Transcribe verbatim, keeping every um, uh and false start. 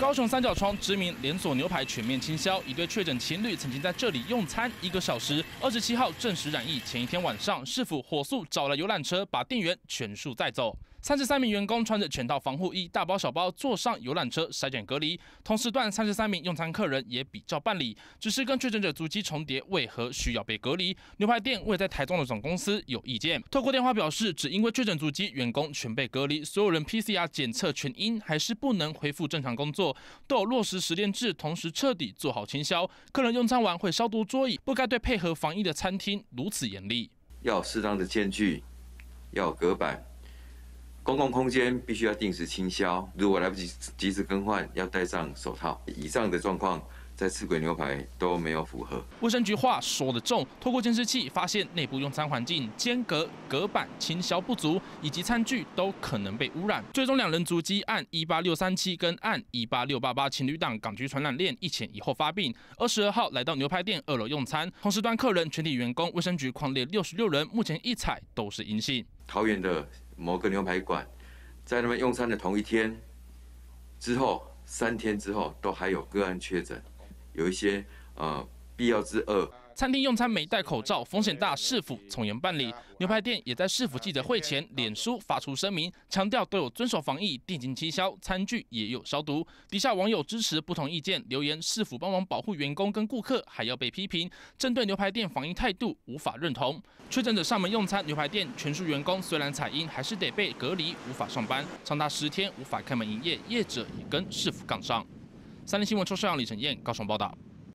高雄三角窗知名连锁牛排全面清消，一对确诊情侣曾经在这里用餐一个小时，二十七号证实染疫。前一天晚上，市府火速找来游览车，把店员全数带走。三十三名员工穿着全套防护衣，大包小包坐上游览车筛检隔离。同时段三十三名用餐客人也比照办理，只是跟确诊者足迹重叠，为何需要被隔离？牛排店为在台中的总公司有意见，透过电话表示，只因为确诊足迹，员工全被隔离，所有人 P C R 检测全阴，还是不能恢复正常工作，都有落实实验制，同时彻底做好清消。客人用餐完会消毒桌椅，不该对配合防疫的餐厅如此严厉。 要适当的间距，要隔板。公共空间必须要定时清消，如果来不及及时更换，要戴上手套。以上的状况在赤鬼牛排都没有符合。 卫生局话说得重，透过监视器发现内部用餐环境间隔、隔板、清消不足，以及餐具都可能被污染。最终两人足迹按一八六三七跟按一八六八八情侣档港区传染链一前一后发病。二十二号来到牛排店二楼用餐，同时段客人全体员工卫生局匡列六十六人，目前一采都是阴性。 桃园的某个牛排馆，在他们用餐的同一天之后，三天之后都还有个案确诊，有一些呃必要之恶。 餐厅用餐没戴口罩，风险大，市府从严办理。牛排店也在市府记者会前脸书发出声明，强调都有遵守防疫，定期清消，餐具也有消毒。底下网友支持不同意见，留言市府帮忙保护员工跟顾客，还要被批评。针对牛排店防疫态度无法认同。确诊者上门用餐，牛排店全数员工虽然采阴，还是得被隔离，无法上班，长达十天无法开门营业，业者也跟市府杠上。三立新闻邱世阳、李承彦高雄报道。